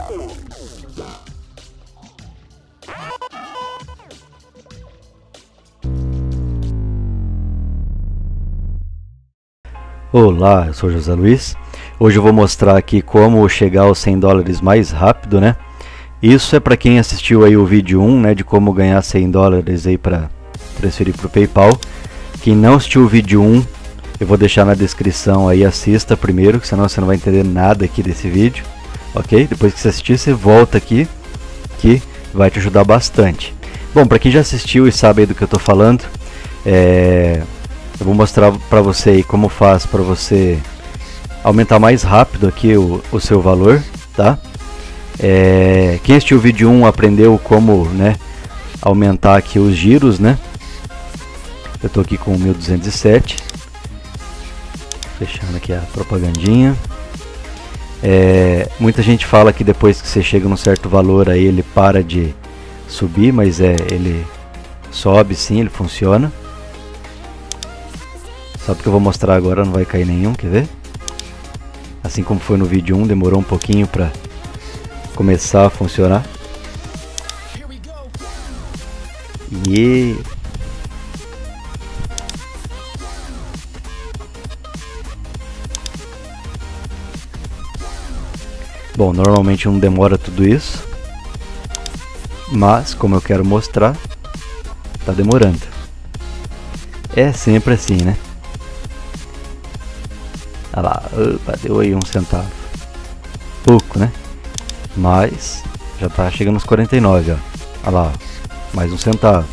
Olá, eu sou José Luiz. Hoje eu vou mostrar aqui como chegar aos $100 mais rápido, né? Isso é para quem assistiu aí o vídeo 1, né, de como ganhar $100 aí para transferir para o PayPal. Quem não assistiu o vídeo 1, eu vou deixar na descrição aí, assista primeiro, senão você não vai entender nada aqui desse vídeo, ok? Depois que você assistir, você volta aqui, que vai te ajudar bastante. Bom, para quem já assistiu e sabe aí do que eu tô falando, eu vou mostrar para você aí como faz para você aumentar mais rápido aqui o seu valor, tá? Quem assistiu o vídeo 1 aprendeu como, né, aumentar aqui os giros, né? Eu tô aqui com 1207. Fechando aqui a propagandinha. Muita gente fala que depois que você chega num certo valor aí ele para de subir, mas ele sobe sim, ele funciona. Só porque eu vou mostrar agora não vai cair nenhum, quer ver? Assim como foi no vídeo 1, demorou um pouquinho para começar a funcionar. E bom, normalmente não demora tudo isso, mas como eu quero mostrar, tá demorando. É sempre assim, né? Olha lá, opa, deu aí 1 centavo. Pouco, né? Mas já tá chegando nos 49, ó. Olha lá, ó. Mais 1 centavo.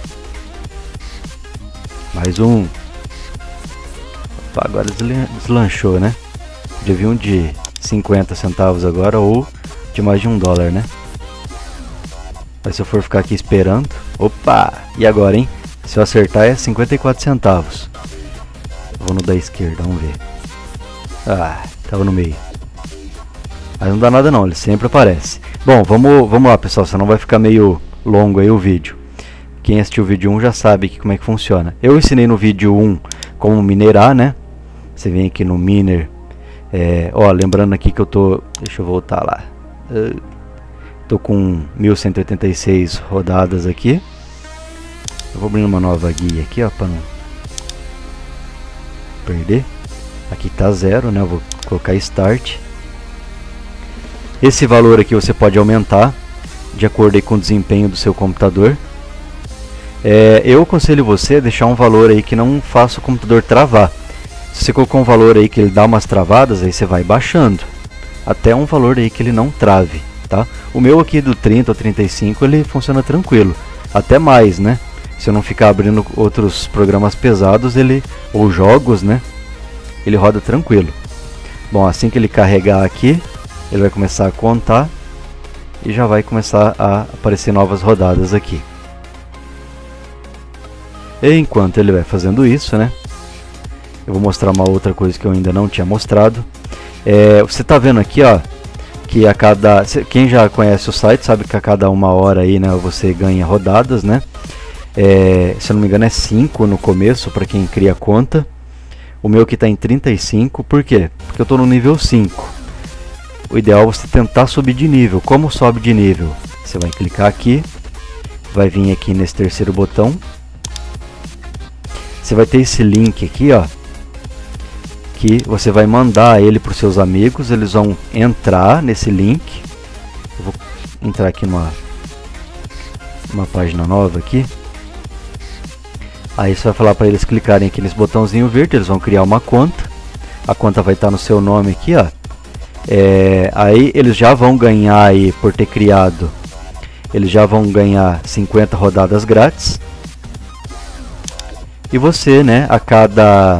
Mais um. Opa, agora deslanchou, né? Já vi um de 50 centavos agora, ou de mais de $1, né? Mas se eu for ficar aqui esperando... Opa! E agora, hein? Se eu acertar é 54 centavos. Vou no da esquerda, vamos ver. Ah, tava no meio. Mas não dá nada não, ele sempre aparece. Bom, vamos lá, pessoal, senão vai ficar meio longo aí o vídeo. Quem assistiu o vídeo 1 já sabe como é que funciona. Eu ensinei no vídeo 1 como minerar, né? Você vem aqui no miner. Ó, lembrando aqui que eu tô... Deixa eu voltar lá. Tô com 1186 rodadas aqui. Eu vou abrir uma nova guia aqui, ó, para não perder. Aqui tá 0, né? Eu vou colocar Start. Esse valor aqui você pode aumentar de acordo aí com o desempenho do seu computador. Eu aconselho você a deixar um valor aí que não faça o computador travar. Se você colocou um valor aí que ele dá umas travadas, aí você vai baixando até um valor aí que ele não trave, tá? O meu aqui do 30 ou 35 ele funciona tranquilo, até mais, né? Se eu não ficar abrindo outros programas pesados, ou jogos, né? Ele roda tranquilo. Bom, assim que ele carregar aqui, ele vai começar a contar e já vai começar a aparecer novas rodadas aqui. E enquanto ele vai fazendo isso, né? Eu vou mostrar uma outra coisa que eu ainda não tinha mostrado. Você está vendo aqui, ó, que a cada... Quem já conhece o site sabe que a cada 1 hora aí, né, você ganha rodadas, né? Se eu não me engano é 5 no começo para quem cria conta. O meu aqui está em 35, por quê? Porque eu estou no nível 5. O ideal é você tentar subir de nível. Como sobe de nível? Você vai clicar aqui, vai vir aqui nesse terceiro botão. Você vai ter esse link aqui, ó, que você vai mandar ele para os seus amigos. Eles vão entrar nesse link. Eu vou entrar aqui numa página nova aqui. Aí você vai falar para eles clicarem aqui nesse botãozinho verde, eles vão criar uma conta. A conta vai estar no seu nome aqui, ó. Aí eles já vão ganhar aí, por ter criado, eles já vão ganhar 50 rodadas grátis. E você, né, a cada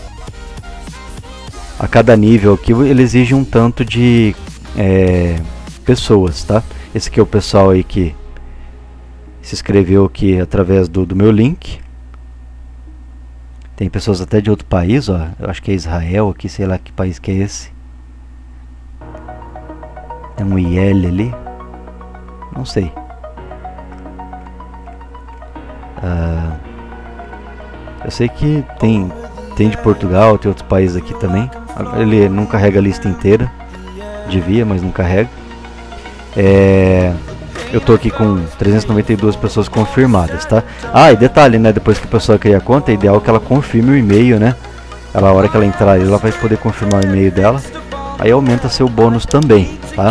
nível aqui, ele exige um tanto de pessoas, tá? Esse aqui é o pessoal aí que se inscreveu aqui através do meu link. Tem pessoas até de outro país, ó. Eu acho que é Israel aqui, sei lá que país que é esse. Tem um IL ali. Não sei. Eu sei que tem de Portugal, tem outros países aqui também. Ele não carrega a lista inteira. Devia, mas não carrega. Eu tô aqui com 392 pessoas confirmadas, tá? Ah, e detalhe, né? Depois que a pessoa cria a conta, é ideal que ela confirme o e-mail, né? A hora que ela entrar, ela vai poder confirmar o e-mail dela. Aí aumenta seu bônus também, tá?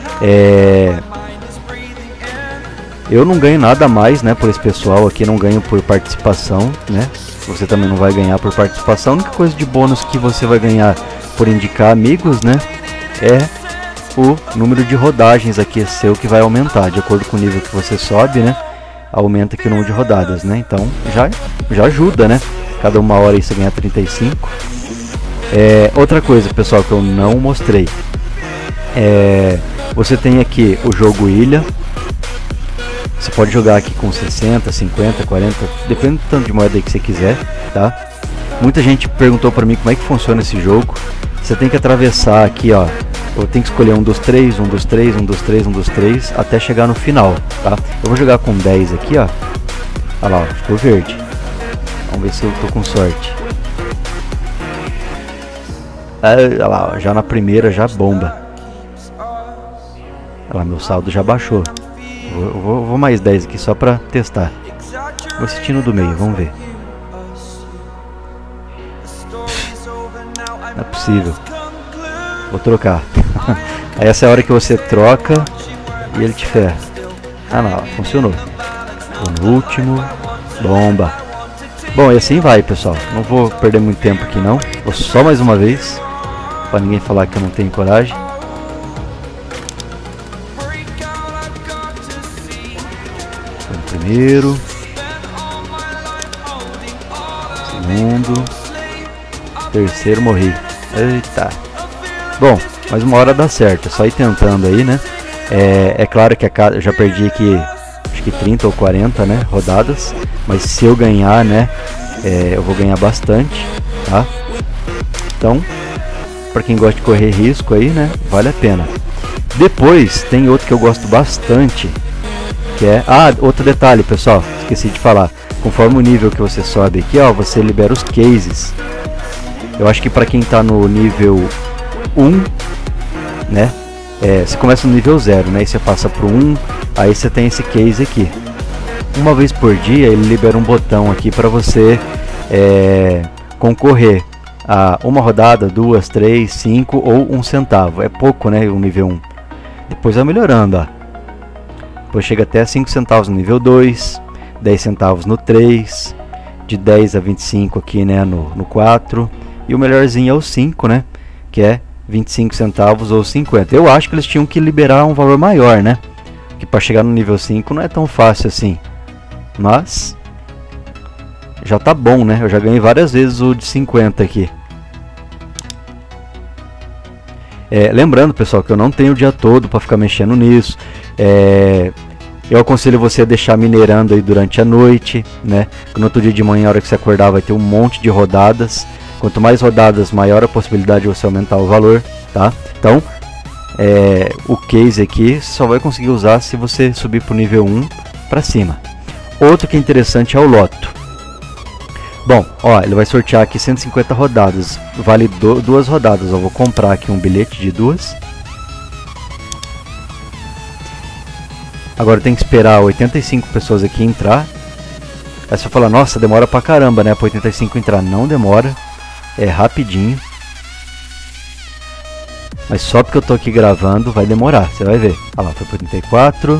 Eu não ganho nada a mais, né? Por esse pessoal aqui, não ganho por participação, né? Você também não vai ganhar por participação. A única coisa de bônus que você vai ganhar por indicar amigos, né? É o número de rodagens aqui seu, que vai aumentar de acordo com o nível que você sobe, né? Aumenta aqui o número de rodadas, né? Então já ajuda, né? Cada uma hora aí você ganha 35. Outra coisa, pessoal, que eu não mostrei, você tem aqui o jogo Ilha. Você pode jogar aqui com 60, 50, 40, depende do tanto de moeda aí que você quiser, tá? Muita gente perguntou pra mim como é que funciona esse jogo. Você tem que atravessar aqui, ó. Eu tenho que escolher um dos três, até chegar no final, tá? Eu vou jogar com 10 aqui, ó. Olha lá, ó, ficou verde. Vamos ver se eu tô com sorte. Olha lá, ó, já na primeira já bomba. Olha lá, meu saldo já baixou. Vou mais 10 aqui só pra testar. Vou assistir no do meio, vamos ver. Não é possível. Vou trocar. Aí essa é a hora que você troca e ele te ferra. Ah não, funcionou. Vou no último. Bomba. Bom, e assim vai, pessoal. Não vou perder muito tempo aqui não. Vou só mais uma vez, pra ninguém falar que eu não tenho coragem. Primeiro, segundo, terceiro, morri. Eita. Bom, mas uma hora dá certo, é só ir tentando aí, né? É claro que eu já perdi aqui, acho que 30 ou 40, né, rodadas. Mas se eu ganhar, né, eu vou ganhar bastante, tá? Então, pra quem gosta de correr risco aí, né, vale a pena. Depois, tem outro que eu gosto bastante, que é... Ah, outro detalhe, pessoal, esqueci de falar. Conforme o nível que você sobe aqui, ó, você libera os cases. Eu acho que para quem tá no nível 1, né, você começa no nível 0, né, e você passa pro 1, aí você tem esse case aqui. Uma vez por dia ele libera um botão aqui para você concorrer a uma rodada, 2, 3, 5 ou 1 centavo. É pouco, né, o nível 1. Depois vai melhorando, ó. Depois chega até 5 centavos no nível 2, 10 centavos no 3, de 10 a 25 aqui, né, no 4, e o melhorzinho é o 5, né, que é 25 centavos ou 50. Eu acho que eles tinham que liberar um valor maior, né, que para chegar no nível 5 não é tão fácil assim, mas já tá bom, né, eu já ganhei várias vezes o de 50 aqui. Lembrando, pessoal, que eu não tenho o dia todo para ficar mexendo nisso. Eu aconselho você a deixar minerando aí durante a noite, né? No outro dia de manhã, a hora que você acordar, vai ter um monte de rodadas. Quanto mais rodadas, maior a possibilidade de você aumentar o valor, tá? Então, o case aqui só vai conseguir usar se você subir para o nível 1 para cima. Outro que é interessante é o loto. Bom, ó, ele vai sortear aqui 150 rodadas, vale 2 rodadas. Eu vou comprar aqui um bilhete de 2. Agora tem que esperar 85 pessoas aqui entrar. Aí você fala, nossa, demora pra caramba, né, pra 85 entrar. Não demora, é rapidinho. Mas só porque eu tô aqui gravando vai demorar, você vai ver. Olha lá, foi para 84.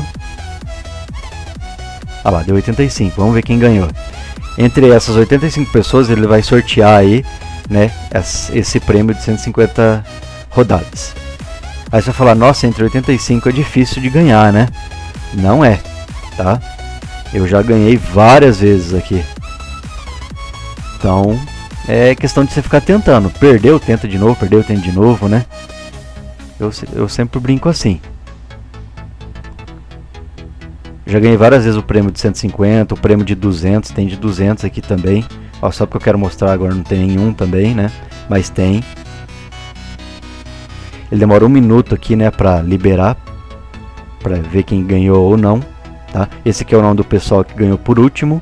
Olha lá, deu 85, vamos ver quem ganhou. Entre essas 85 pessoas ele vai sortear aí, né, esse prêmio de 150 rodadas. Aí você vai falar, nossa, entre 85 é difícil de ganhar, né? Não é, tá? Eu já ganhei várias vezes aqui. Então, é questão de você ficar tentando. Perdeu, tenta de novo, perdeu, tenta de novo, né? Eu sempre brinco assim. Já ganhei várias vezes o prêmio de 150, o prêmio de 200, tem de 200 aqui também. Ó, só porque eu quero mostrar agora não tem nenhum também, né? Mas tem. Ele demora 1 minuto aqui, né, pra liberar, pra ver quem ganhou ou não, tá? Esse aqui é o nome do pessoal que ganhou por último.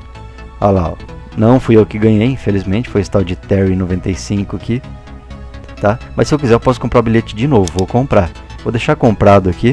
Olha lá, ó. Não fui eu que ganhei, infelizmente, foi esse tal de Terry95 aqui. tá? Mas se eu quiser eu posso comprar o bilhete de novo, vou comprar. Vou deixar comprado aqui,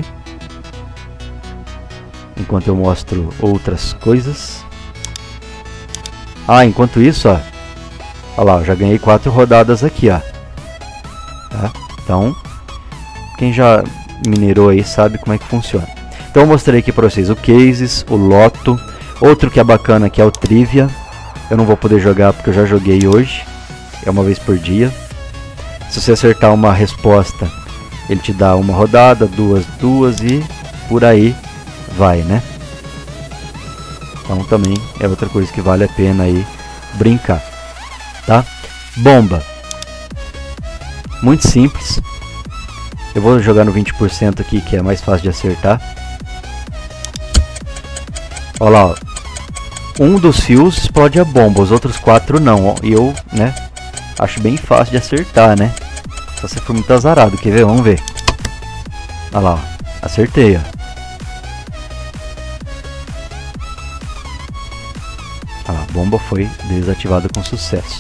enquanto eu mostro outras coisas. Ah, enquanto isso, ó, olha lá, eu já ganhei 4 rodadas aqui, ó. Tá? Então, quem já minerou aí sabe como é que funciona. Então eu mostrei aqui para vocês o Cases, o Loto. Outro que é bacana aqui é o Trivia. Eu não vou poder jogar porque eu já joguei hoje. É uma vez por dia. Se você acertar uma resposta, ele te dá uma rodada, duas e por aí vai, né? Então também é outra coisa que vale a pena aí brincar, tá? Bomba. Muito simples. Eu vou jogar no 20% aqui, que é mais fácil de acertar. Olha lá, ó. Um dos fios explode a bomba, os outros 4 não. Ó. E eu, né, acho bem fácil de acertar, né? Só se for muito azarado, quer ver? Vamos ver. Olha lá, ó. Acertei, ó. Olha lá, a bomba foi desativada com sucesso.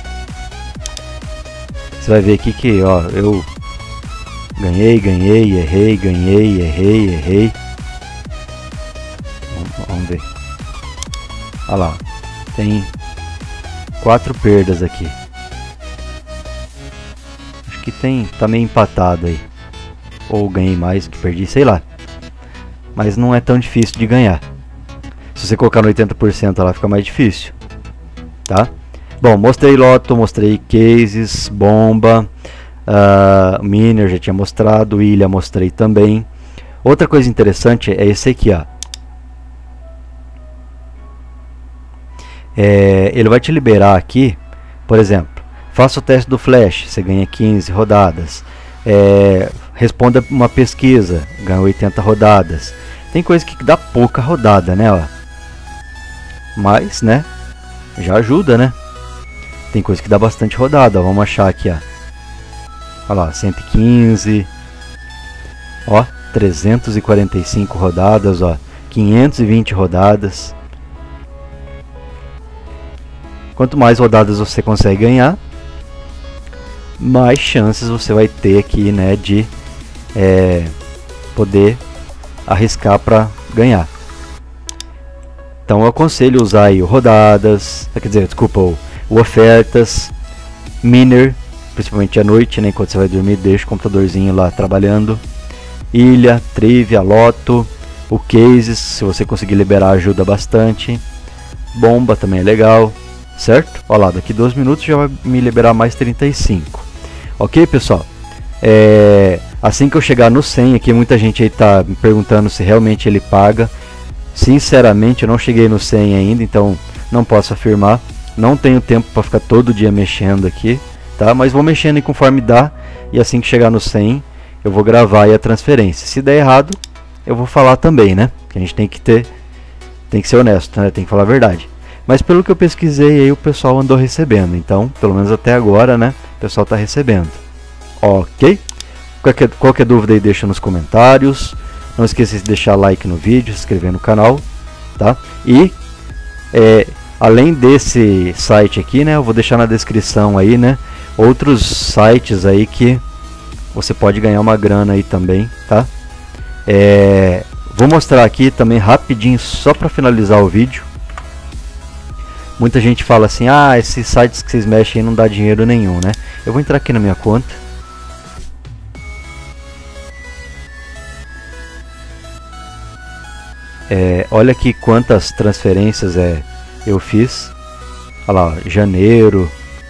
Você vai ver aqui que, ó, eu ganhei, errei, ganhei, errei. Vamos ver. Olha lá, tem 4 perdas aqui. Acho que tá meio empatado aí. Ou ganhei mais que perdi, sei lá. Mas não é tão difícil de ganhar. Se você colocar no 80% lá fica mais difícil, tá? Bom, mostrei Loto, mostrei Cases, Bomba, Miner já tinha mostrado, Ilha mostrei também. Outra coisa interessante é esse aqui, ó. Ele vai te liberar aqui, por exemplo, faça o teste do Flash, você ganha 15 rodadas. Responda uma pesquisa, ganha 80 rodadas. Tem coisa que dá pouca rodada, né, ó. Mas, né, já ajuda, né. Tem coisa que dá bastante rodada, ó. Vamos achar aqui, ó. Olha lá, 115, ó, 345 rodadas, ó, 520 rodadas. Quanto mais rodadas você consegue ganhar, mais chances você vai ter aqui, né, de poder arriscar para ganhar. Então eu aconselho usar aí o rodadas, quer dizer, desculpa, o ofertas, Miner, principalmente à noite, né, enquanto você vai dormir, deixa o computadorzinho lá trabalhando. Ilha, Trivia, Loto, o Cases, se você conseguir liberar ajuda bastante. Bomba também é legal, certo? Olha lá, daqui 2 minutos já vai me liberar mais 35. Ok, pessoal? Assim que eu chegar no 100 aqui, muita gente aí tá me perguntando se realmente ele paga. Sinceramente, eu não cheguei no 100 ainda, então não posso afirmar. Não tenho tempo para ficar todo dia mexendo aqui, tá? Mas vou mexendo aí conforme dá, e assim que chegar no 100, eu vou gravar aí a transferência. Se der errado, eu vou falar também, né? Que a gente tem que ser honesto, né? Tem que falar a verdade. Mas pelo que eu pesquisei aí, o pessoal andou recebendo. Então, pelo menos até agora, né? O pessoal está recebendo. Ok? Qualquer dúvida aí deixa nos comentários. Não esqueça de deixar like no vídeo, se inscrever no canal, tá? E além desse site aqui, né? Eu vou deixar na descrição aí, né? Outros sites aí que você pode ganhar uma grana aí também, tá? Vou mostrar aqui também rapidinho, só para finalizar o vídeo. Muita gente fala assim, ah, esses sites que vocês mexem aí não dá dinheiro nenhum, né? Eu vou entrar aqui na minha conta. Olha aqui quantas transferências eu fiz. Olha lá, ó, janeiro,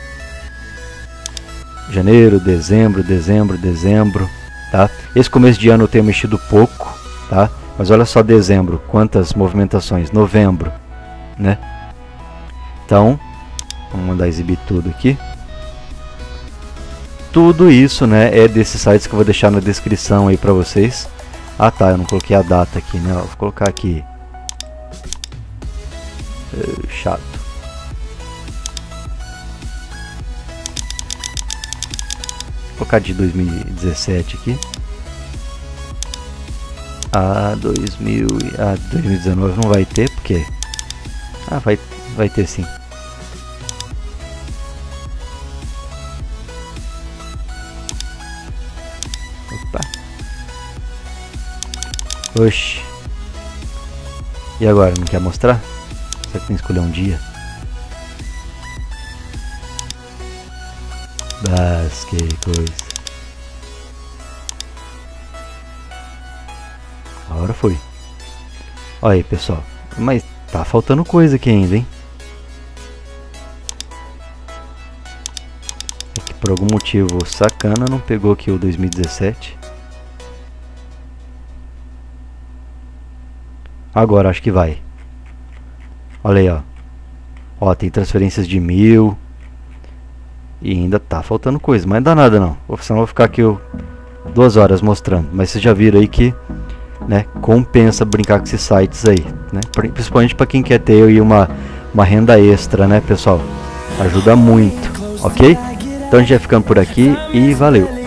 dezembro, tá? Esse começo de ano eu tenho mexido pouco, tá? Mas olha só dezembro, quantas movimentações, novembro, né? Então, vamos mandar exibir tudo aqui. Tudo isso, né, é desses sites que eu vou deixar na descrição aí pra vocês. Ah tá, eu não coloquei a data aqui, né? Vou colocar aqui. Chato. Vou colocar de 2017 aqui. 2019 não vai ter, porque... vai ter sim. Oxi. E agora, não quer mostrar? Será que tem que escolher um dia? Mas que coisa. Agora foi. Olha aí, pessoal. Mas tá faltando coisa aqui ainda, hein? É que por algum motivo sacana não pegou aqui o 2017. Agora acho que vai. Olha aí, ó. Ó, tem transferências de 1000. E ainda tá faltando coisa, mas não dá nada não. Senão eu vou ficar aqui 2 horas mostrando. Mas vocês já viram aí que, né, compensa brincar com esses sites aí, né? Principalmente para quem quer ter aí uma renda extra, né, pessoal? Ajuda muito, ok? Então a gente vai ficando por aqui e valeu!